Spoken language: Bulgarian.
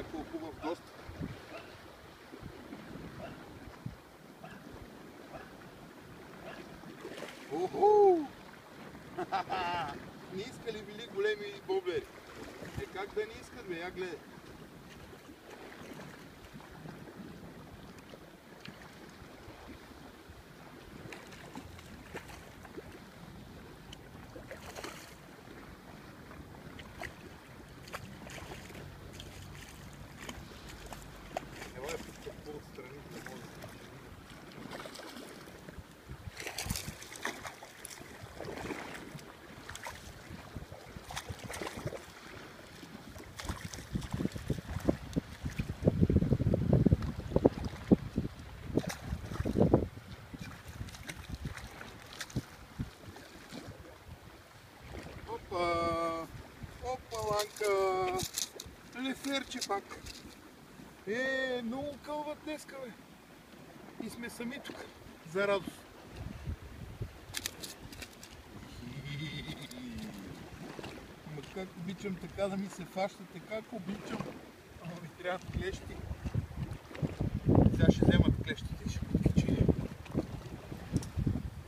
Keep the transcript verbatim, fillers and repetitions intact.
някакъв хубав гост. Уху! Не иска ли били големи боблери? Е, как да не искат, бе? Я гледай. Елай по-отстрани, да може. Опа! Опа, ланка! Леферче пак! Е, много кълват днеска, бе! И сме сами тук, за радост. Ма как обичам така да ми се фащате, как обичам! Ама ми трябват клещи. Сега ще вземат клещите и ще